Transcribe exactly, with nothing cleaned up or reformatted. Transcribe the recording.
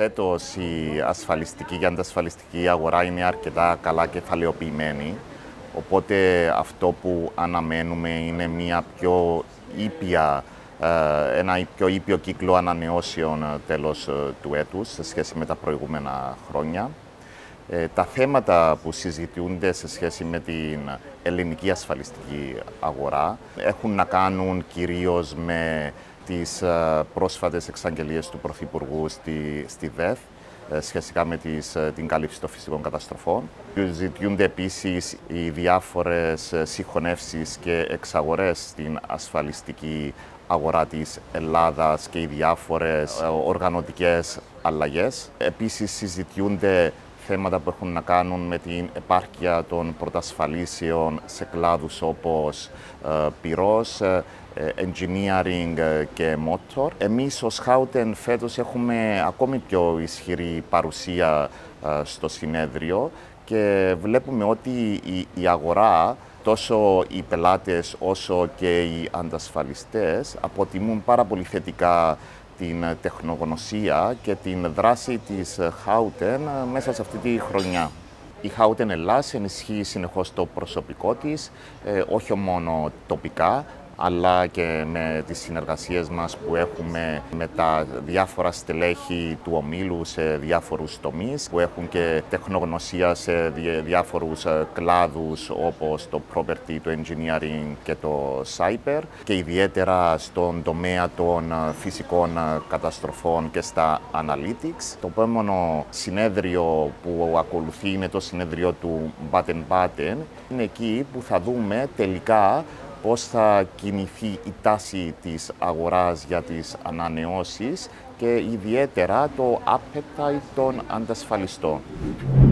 φέτος η ασφαλιστική και αντασφαλιστική αγορά είναι αρκετά καλά κεφαλαιοποιημένη, οπότε αυτό που αναμένουμε είναι μια πιο ήπια, ένα πιο ήπιο κύκλο ανανεώσεων τέλος του έτους σε σχέση με τα προηγούμενα χρόνια. Τα θέματα που συζητούνται σε σχέση με την ελληνική ασφαλιστική αγορά έχουν να κάνουν κυρίως με τις πρόσφατες εξαγγελίες του Πρωθυπουργού στη, στη ΔΕΘ σχετικά με τις, την κάλυψη των φυσικών καταστροφών. Συζητιούνται επίσης οι διάφορες συγχωνεύσεις και εξαγορές στην ασφαλιστική αγορά της Ελλάδας και οι διάφορες οργανωτικές αλλαγές. Επίσης συζητιούνται θέματα που έχουν να κάνουν με την επάρκεια των πρωτασφαλίσεων σε κλάδους όπως ε, πυρός, ε, engineering και motor. Εμείς ως Howden φέτος έχουμε ακόμη πιο ισχυρή παρουσία ε, στο συνέδριο και βλέπουμε ότι η, η αγορά, τόσο οι πελάτες όσο και οι αντασφαλιστές, αποτιμούν πάρα πολύ θετικά την τεχνογνωσία και την δράση της Howden μέσα σε αυτή τη χρονιά. Η Howden Ελλάς ενισχύει συνεχώς το προσωπικό της, ε, όχι μόνο τοπικά, αλλά και με τις συνεργασίες μας που έχουμε με τα διάφορα στελέχη του ομίλου σε διάφορους τομείς, που έχουν και τεχνογνωσία σε διάφορους κλάδους όπως το property, το engineering και το cyber, και ιδιαίτερα στον τομέα των φυσικών καταστροφών και στα analytics. Το επόμενο συνέδριο που ακολουθεί είναι το συνέδριο του Baden-Baden. Είναι εκεί που θα δούμε τελικά πώς θα κινηθεί η τάση της αγοράς για τις ανανεώσεις και ιδιαίτερα το appetite των αντασφαλιστών.